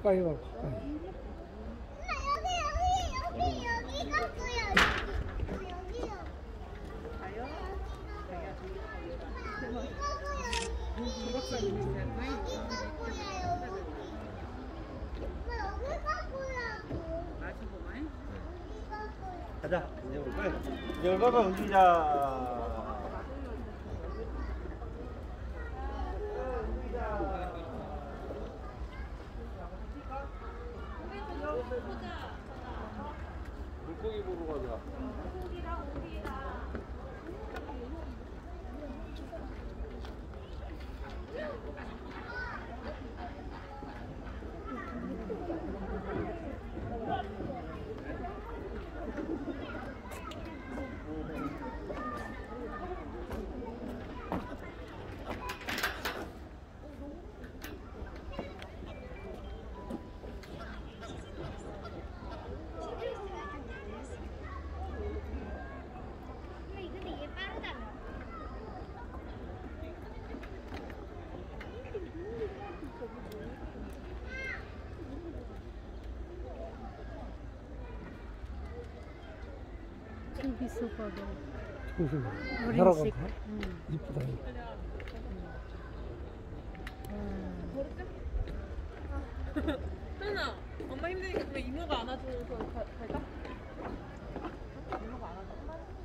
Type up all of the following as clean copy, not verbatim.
가까이 와, 가까이. 여기 가고요. 여기요. 가요? 자기가 저기 가자. 이제 올 거야. 이제 올 거면 움직이자. 물고기 보러 가자. 저기 봐봐. 조심. 어린이집. 날아가. 이쁘다. 현아, 엄마 힘드니까 왜 이모가 안아줘서 갈까? 이모가 안아줘.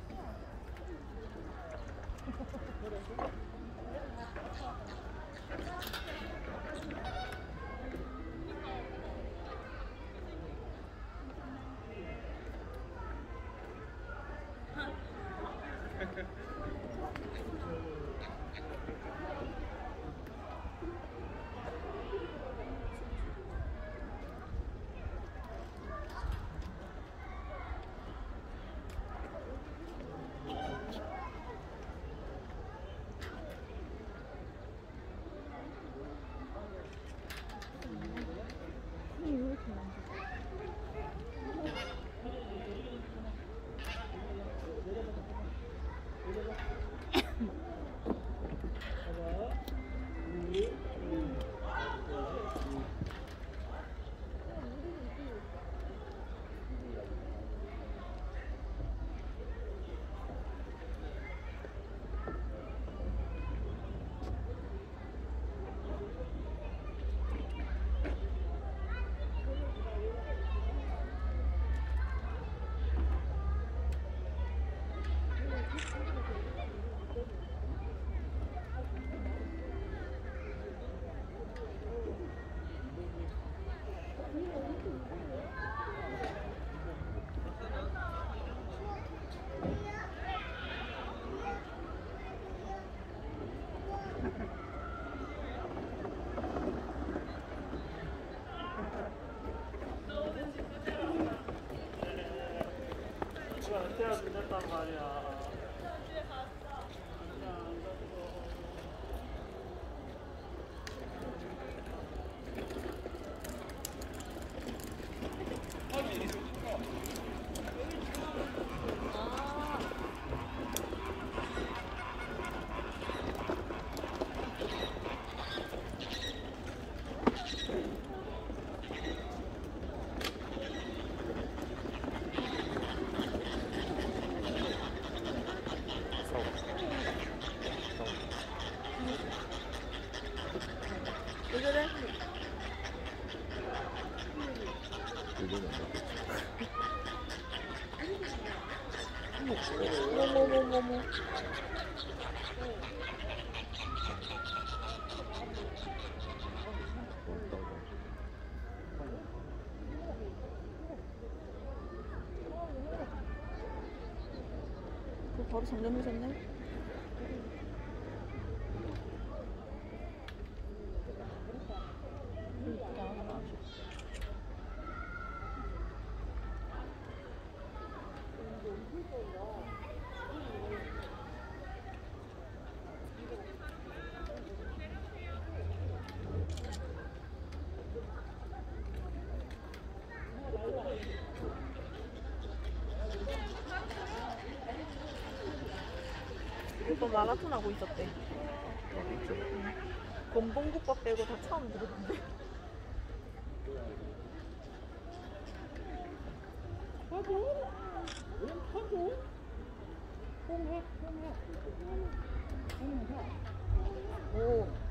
태아 끝났단 말이야. 왜 그래? 어머머머머. 바로 잠잠해졌네. 오빠 마라톤 하고 있었대. 건봉국밥 빼고 다 처음 들었는데. 오.